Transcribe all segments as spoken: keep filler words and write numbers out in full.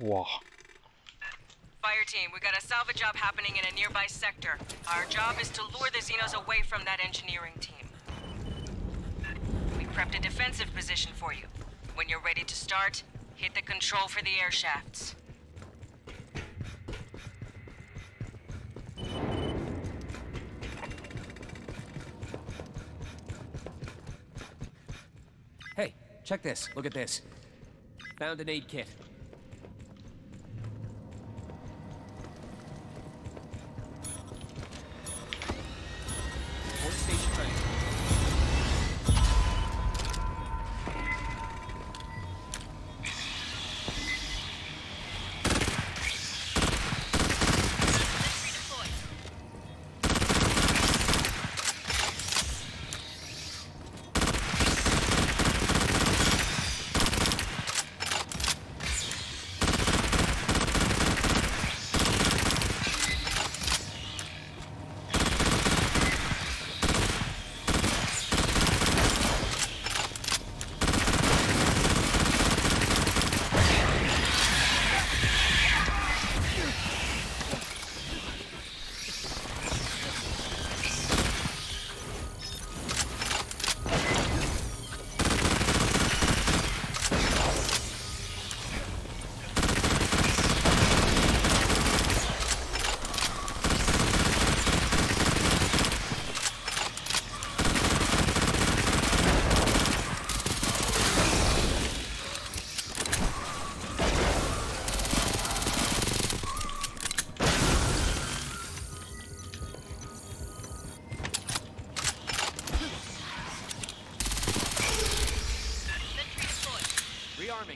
Wow. Fire team, we got a salvage job happening in a nearby sector. Our job is to lure the Xenos away from that engineering team. We prepped a defensive position for you. When you're ready to start, hit the control for the air shafts. Hey, check this. Look at this. Found an aid kit. Port station ready. Rearming.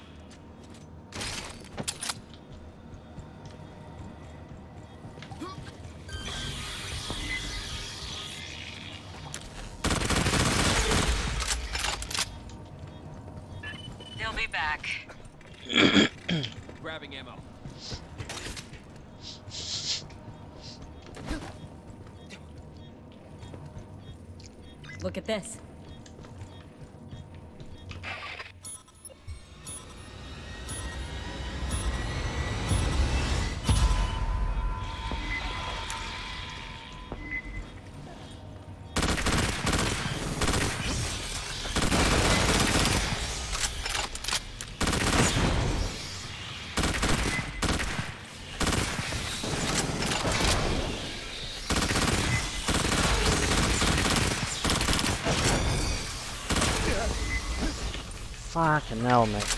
They'll be back. Grabbing ammo. Look at this. Fucking hell, mate.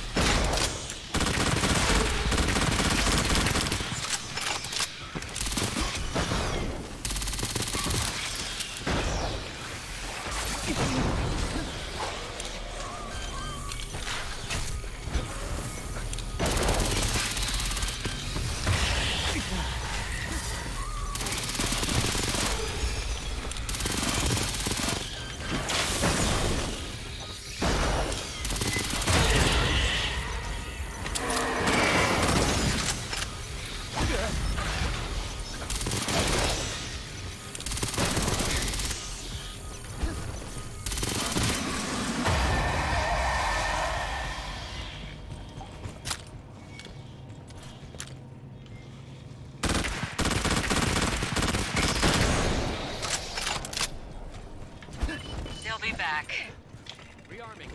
They'll be back. Rearming.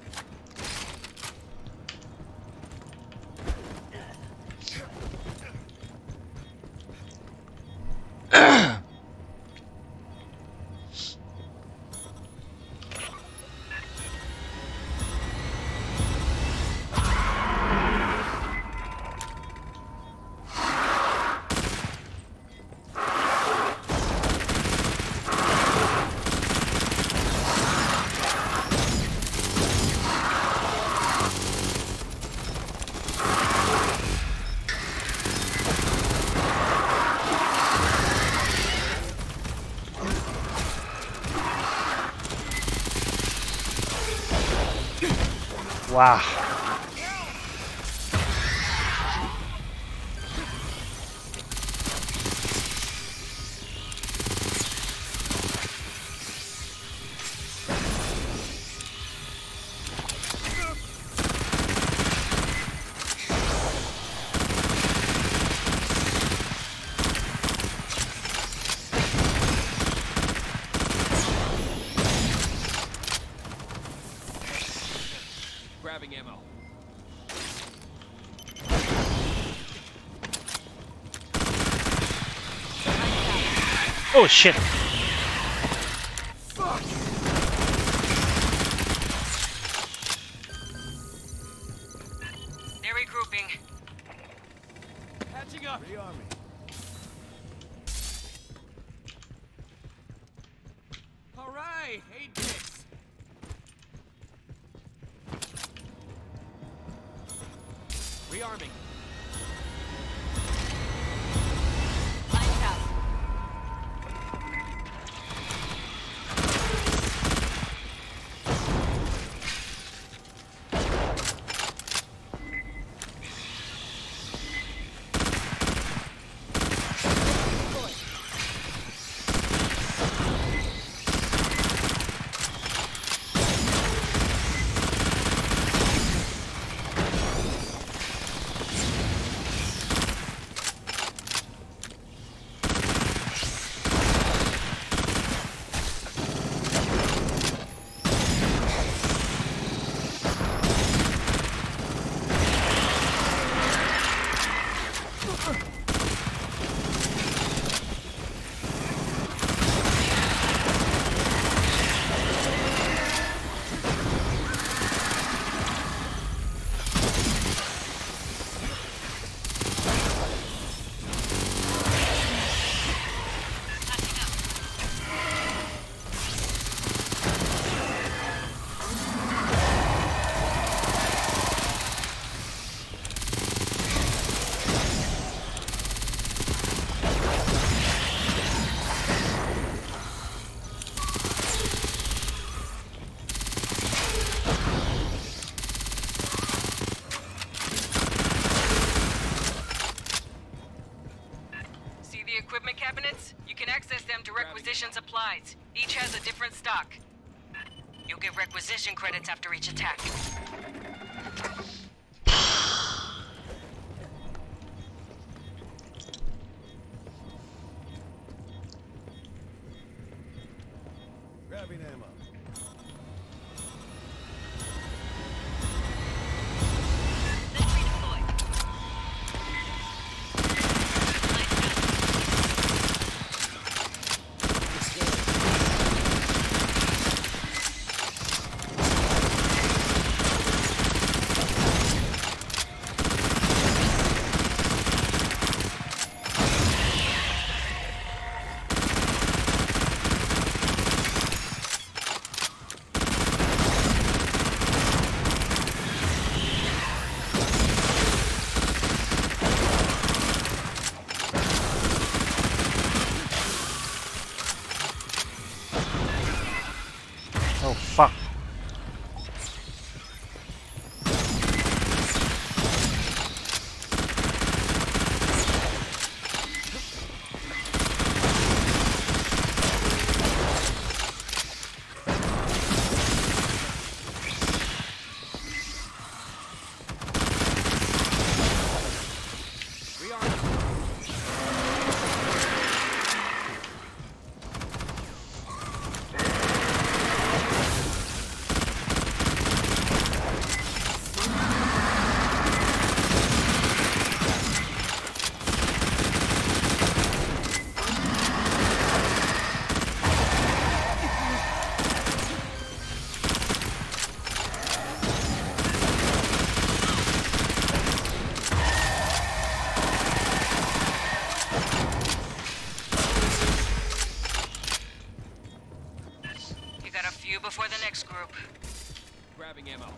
Wow. ammo. Oh shit! They're regrouping. Patching up. Rearming. All right, eight dicks. Rearming. Lights out. Equipment cabinets? You can access them to requisition supplies. Each has a different stock. You'll get requisition credits after each attack. Grabbing ammo. Let's redeploy. Oh fuck. You got a few before the next group. Grabbing ammo.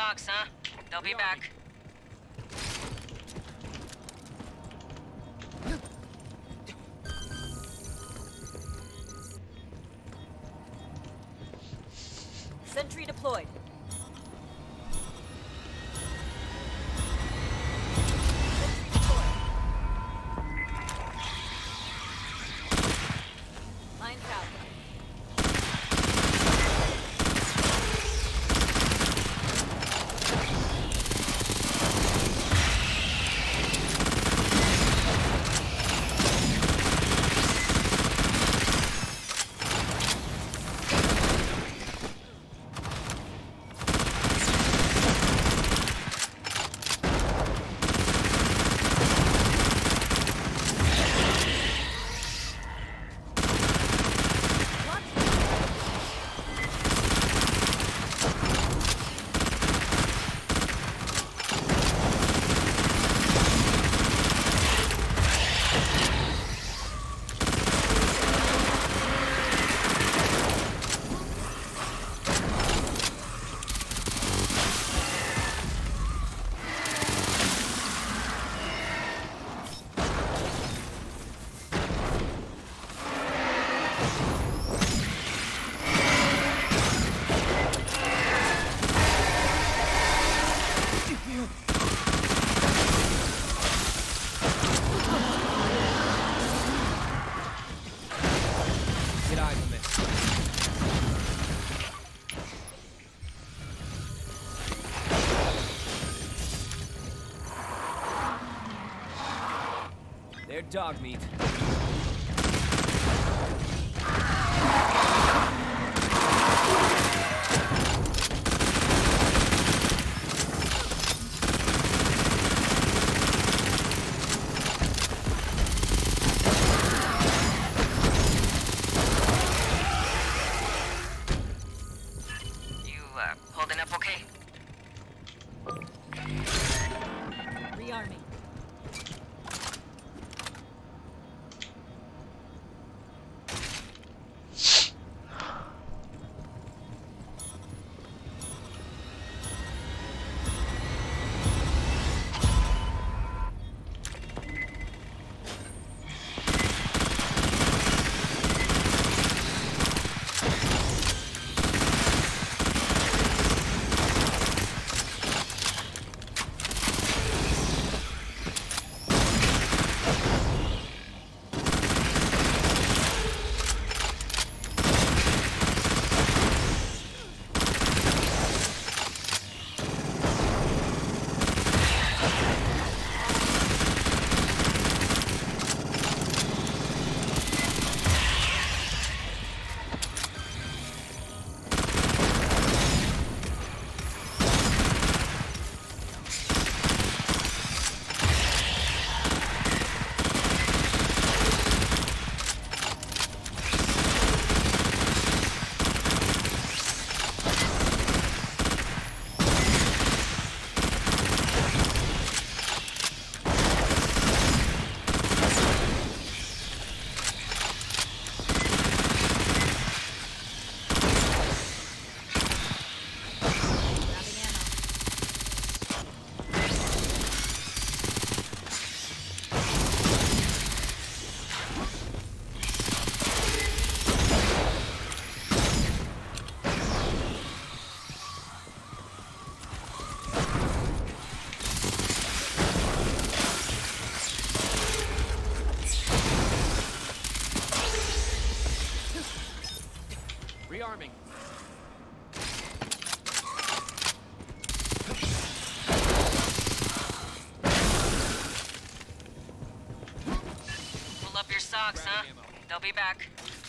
socks, huh? They'll be back. Sentry deployed. Sentry deployed. Lines out. Get eyes on this. They're dog meat. You, uh, holding up okay? Rearming. Grabbing ammo. Rearming. Pull up your socks, huh? Grabbing ammo. They'll be back.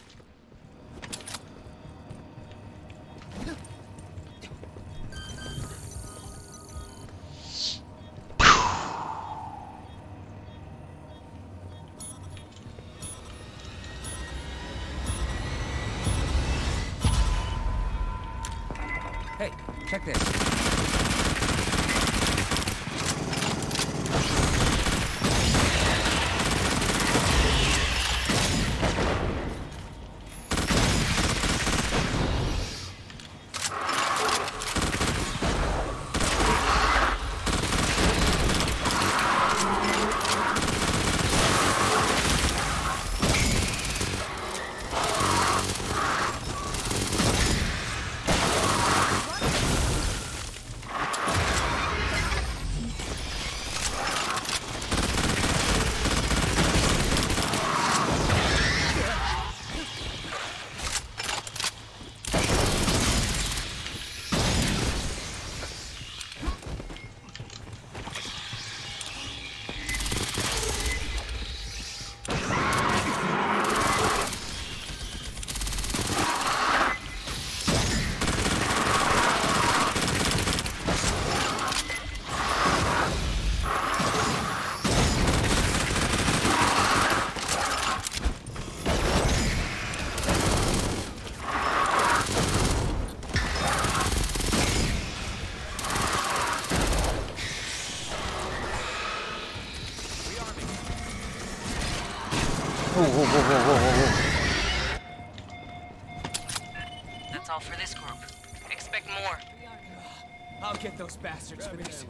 Hey, check this. whoa, whoa, whoa, whoa, whoa, whoa. That's all for this group. Expect more. I'll get those bastards for this.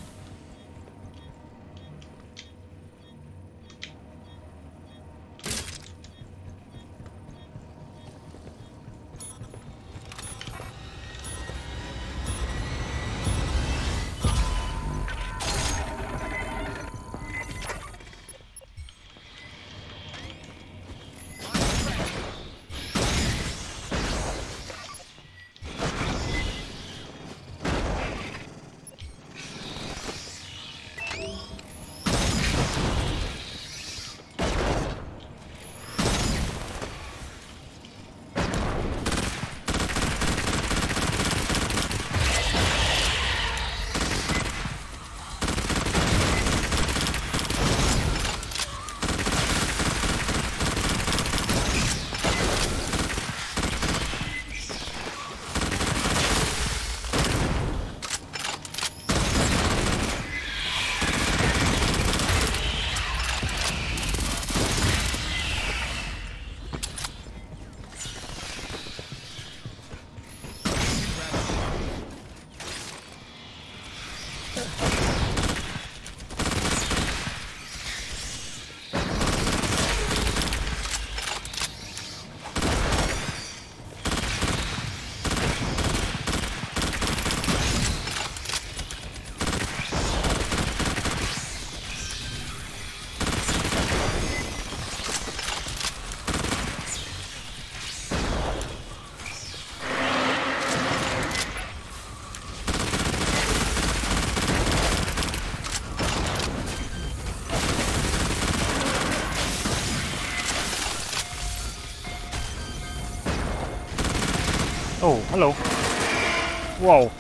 Oh, hello. Whoa.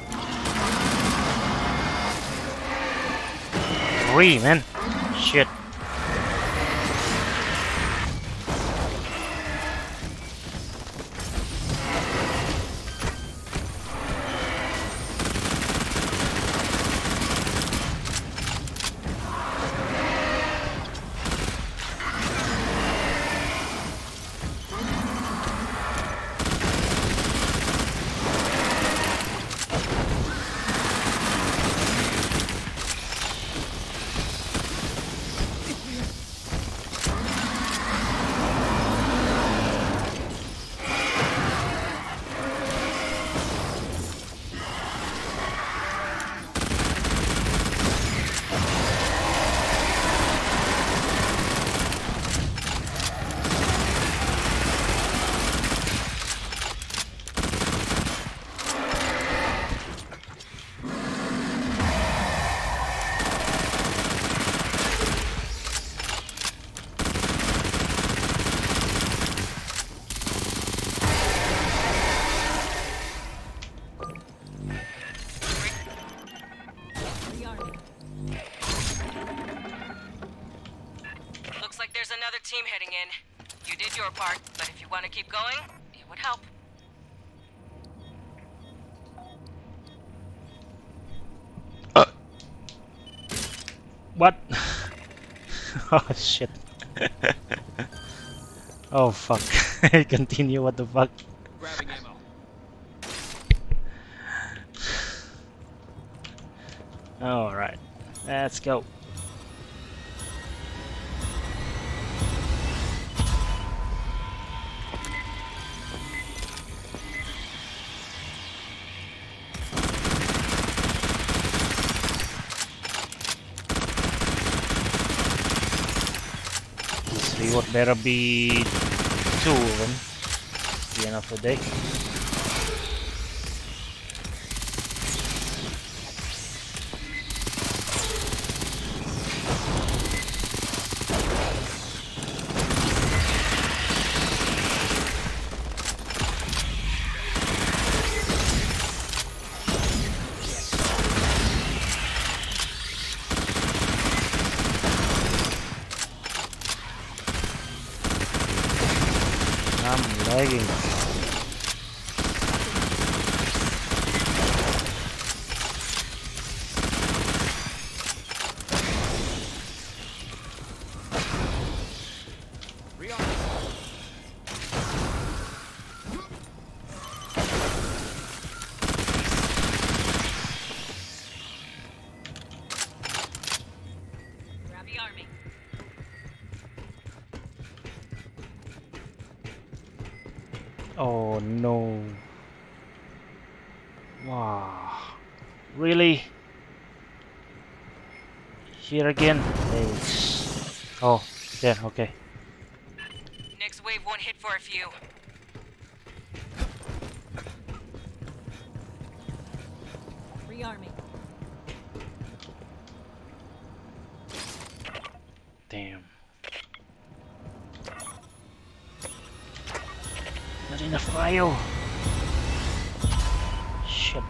Three, man. Shit. Looks like there's another team heading in. You did your part, but if you want to keep going, it would help. What? Oh shit. Oh fuck. Continue, what the fuck? Grabbing ammo. Alright. Let's go. This reward better be two of them. The end of the day. I'm lagging. Rearming. Oh no. Wow. Really? Here again? It's... Oh, there, okay. Next wave won't hit for a few. Rearming. Damn. Not enough fire. Shit.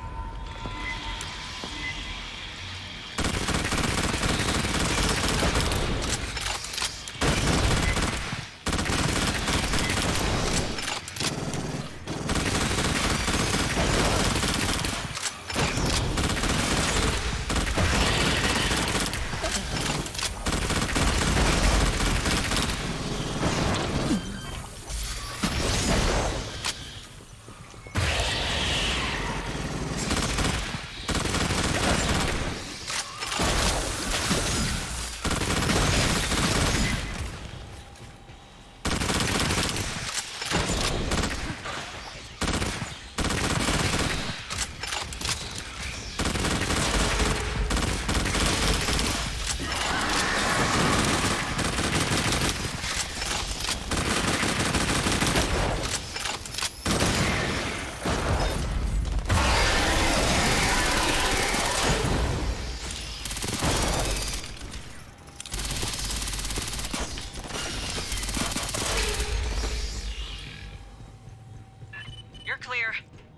You're clear.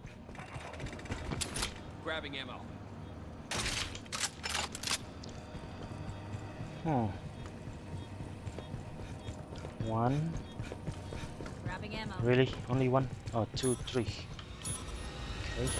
Grabbing ammo. Hmm. One. Grabbing ammo. Really? Only one? Oh, two, three. Okay.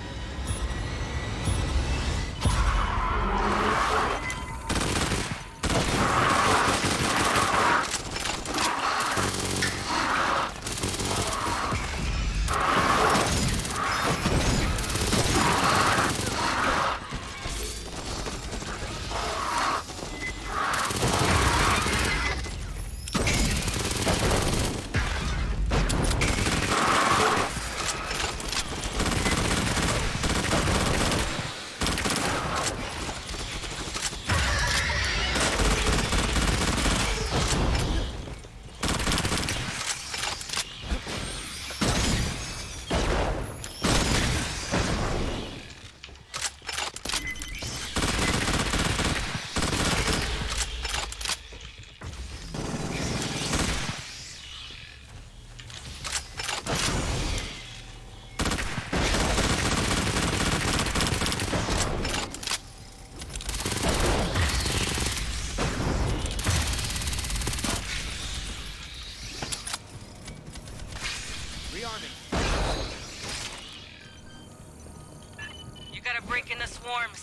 You gotta break in the swarms.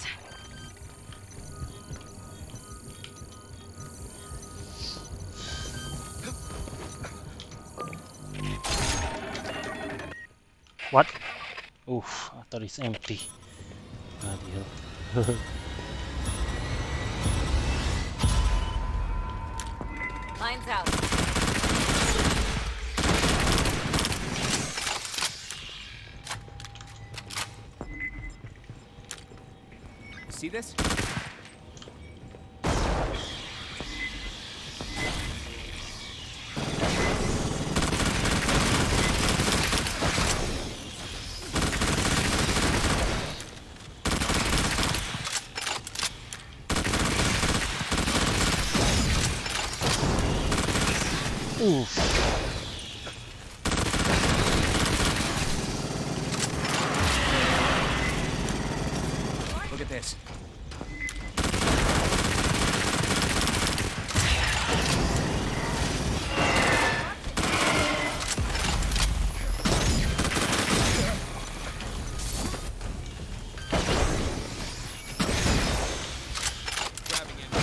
What? Oof, I thought it's empty. Bloody hell. Lines out. See this? Oof. Look at this. Grabbing it.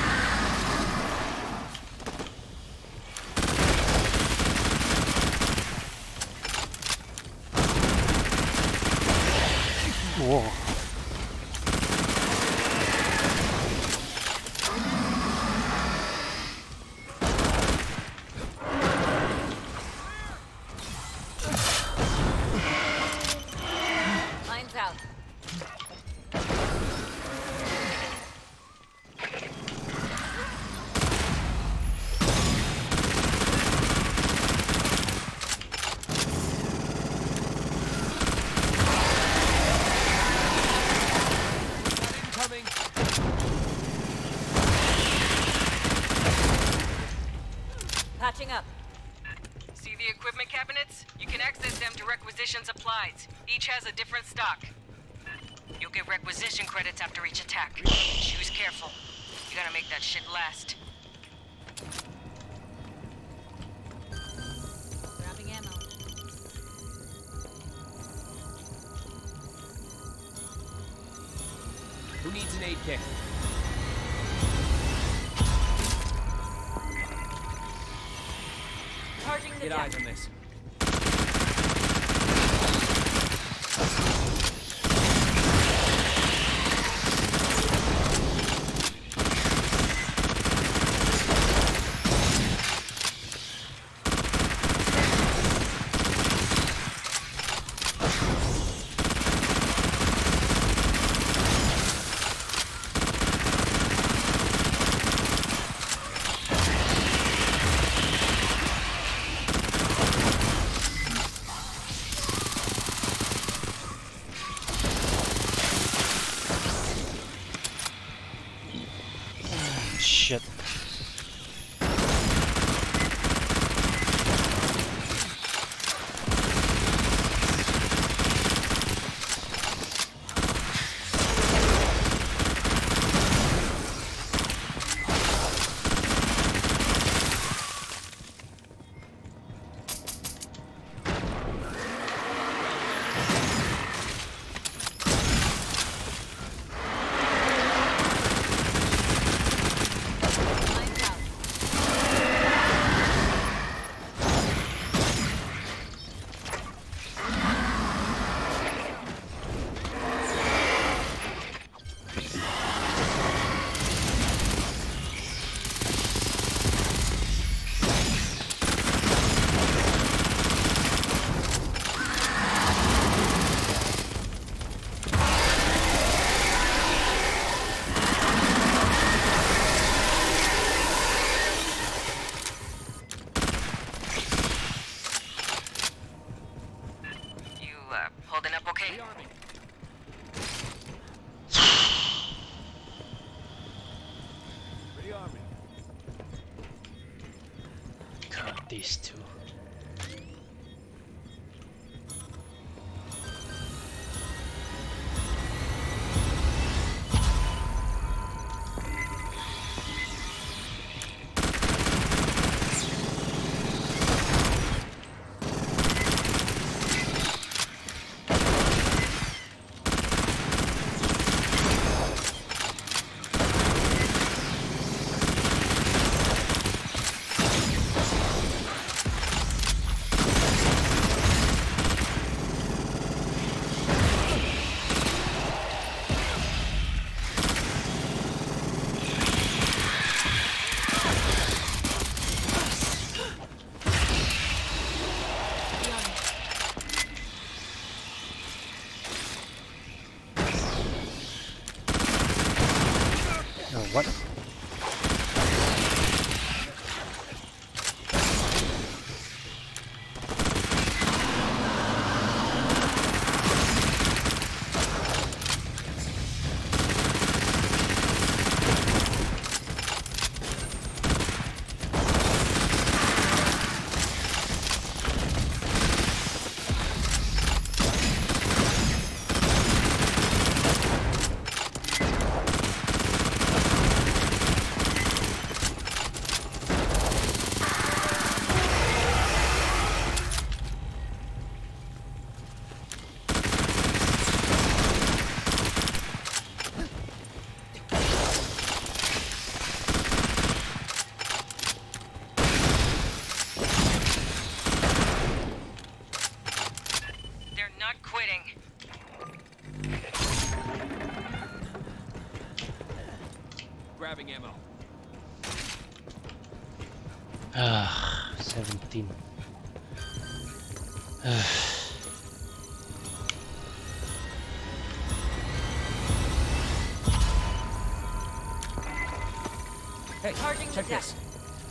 Whoa. out. Incoming. Patching up. See the equipment cabinets? You can access them to requisition supplies. Each has a different stock. You'll get requisition credits after each attack. Choose careful. You gotta make that shit last. Grabbing ammo. Who needs an aid kit? Charging the Get jack. eyes on this. Shit. Lines out. You, uh, holding up okay? Rearming. Rearming. God, these two. No, what? They're not quitting. Grabbing ammo. Ah, seventeen. Ah. Hey, Charging the check deck. this.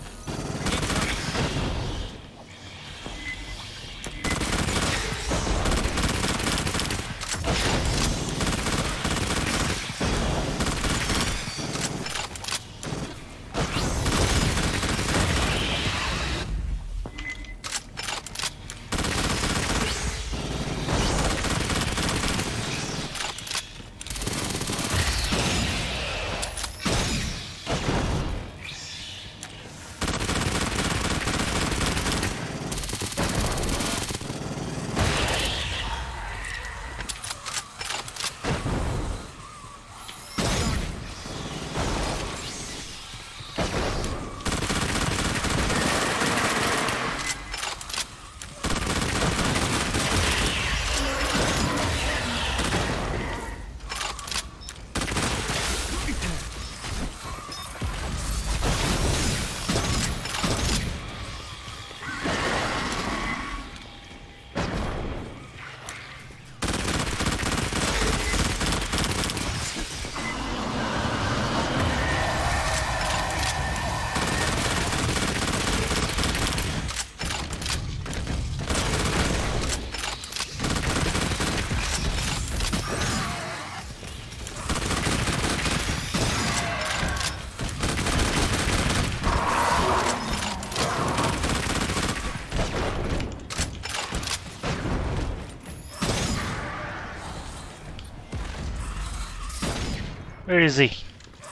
Where is he?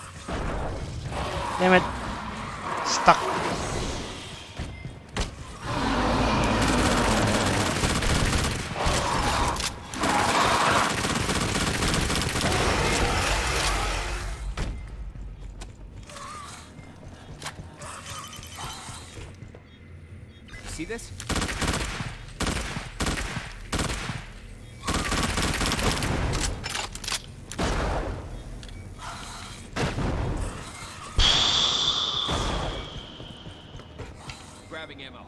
Damn it. Stuck. See this? Grabbing ammo.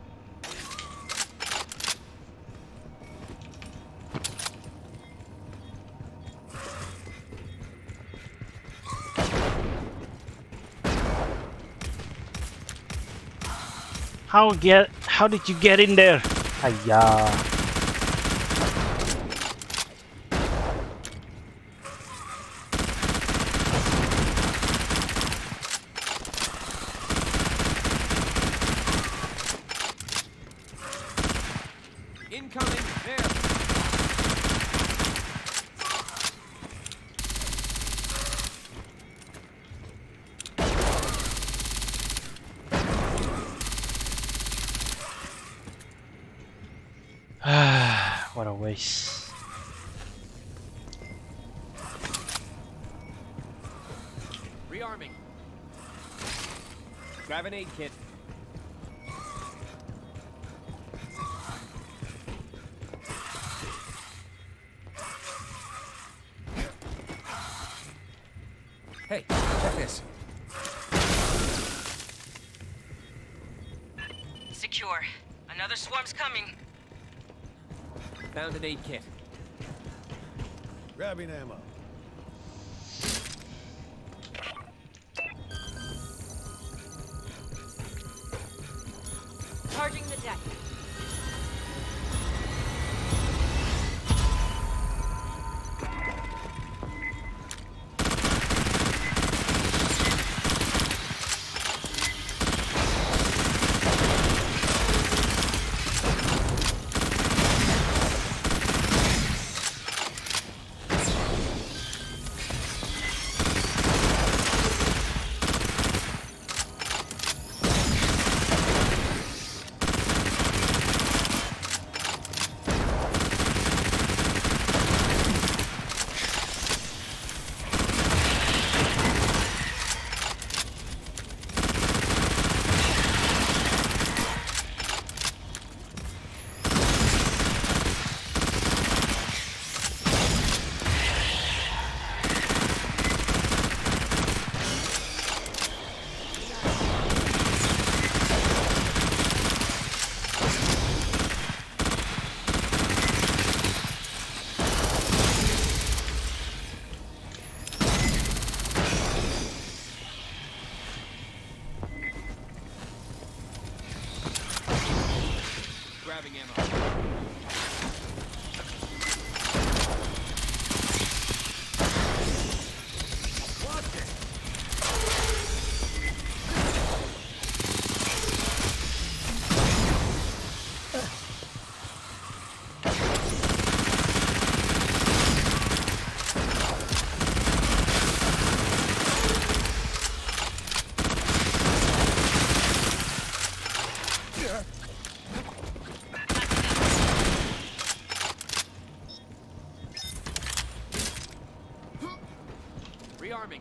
How get? How did you get in there? Ayah. Incoming there. What a waste. Rearming. Grab an aid kit. Hey, check this. Secure. Another swarm's coming. Found an aid kit. Grabbing ammo. Charging the deck. Rearming.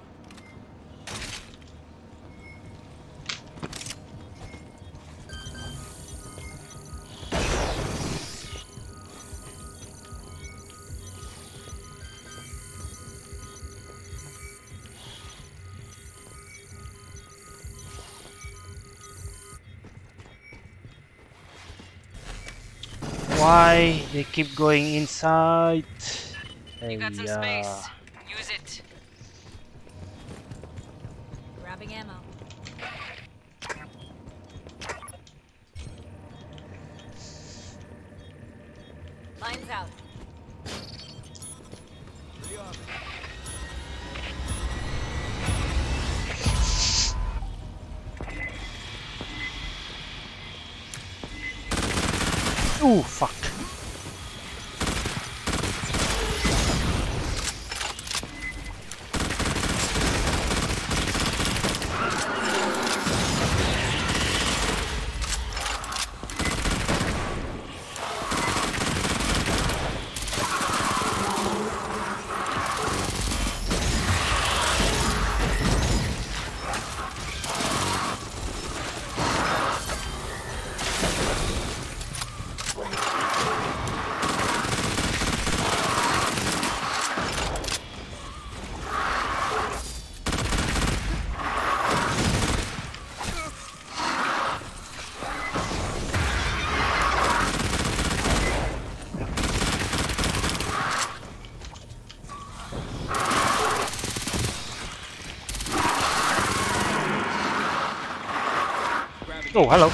Why they keep going inside? You got some Yeah. space. Use it. Grabbing ammo. Lines out. Ooh, fuck. Oh, hello.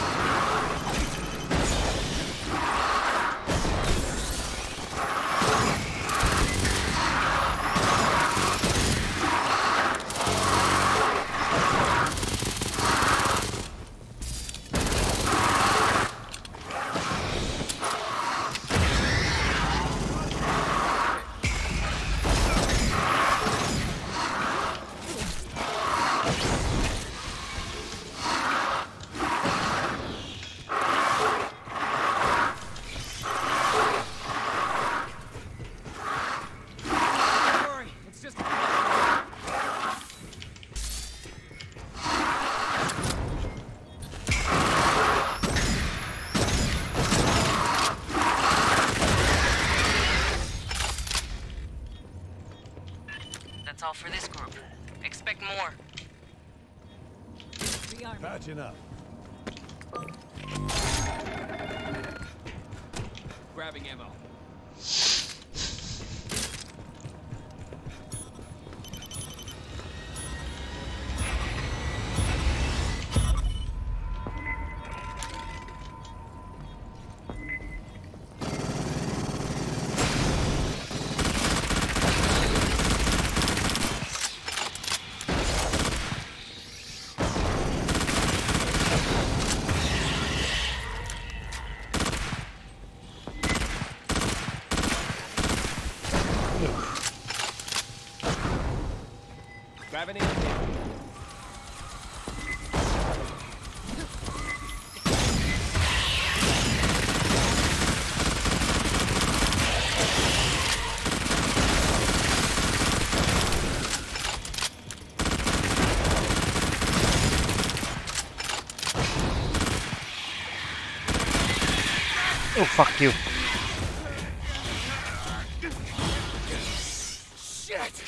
That's all for this group. Expect more. Rearming. Patching up. Grabbing ammo. Grabbing ammo. Oh, fuck you. Shit!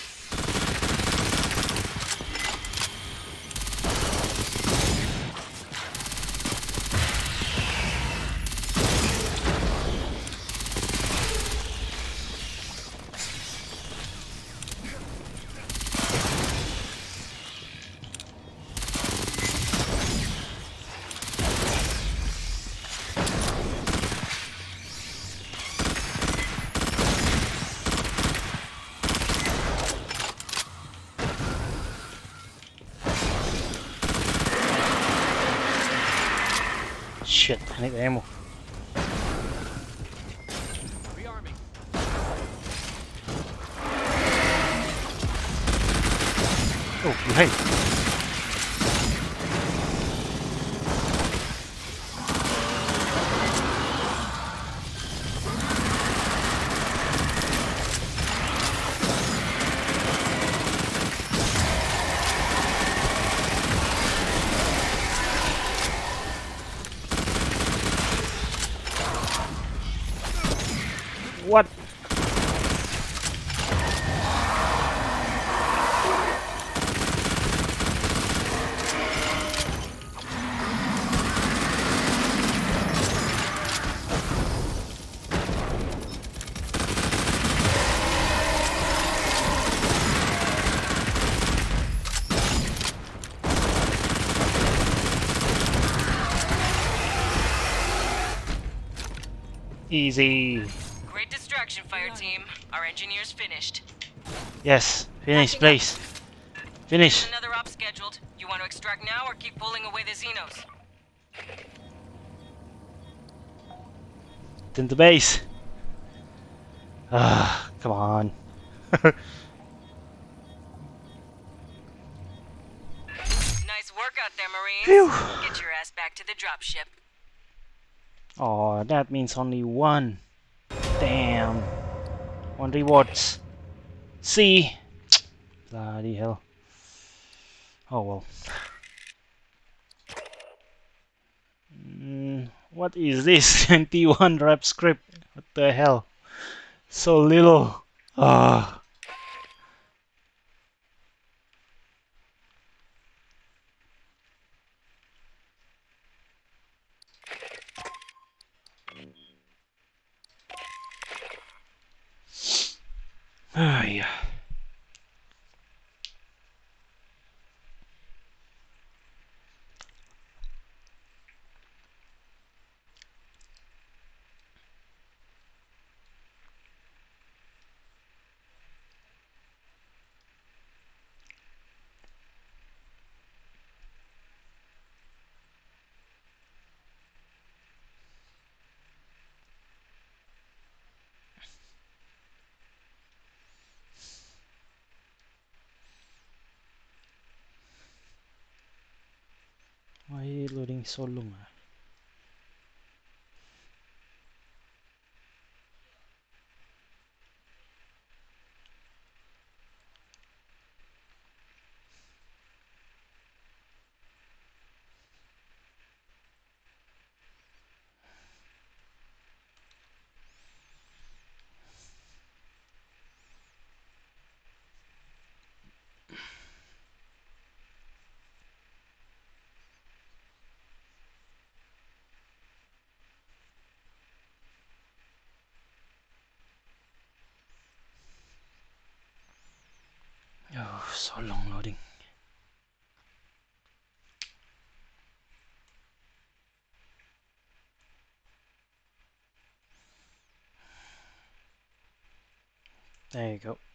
Shit, I need ammo. Rearming. Oh, behind. What? Easy. Great distraction, fire team. Our engineer's finished. Yes, finish, Patching up. please. Finish. There's another op scheduled. You want to extract now or keep pulling away the Xenos? It's in the base. Ah, come on. Nice work out there, Marines. Phew. Get your ass back to the dropship. Oh, that means only one. Damn. One rewards. See? Bloody hell. Oh well. Mm, what is this? twenty-one rep script. What the hell? So little. Ah. Ah, yeah. Why are you loading so long? ah? Oh, so long loading. There you go.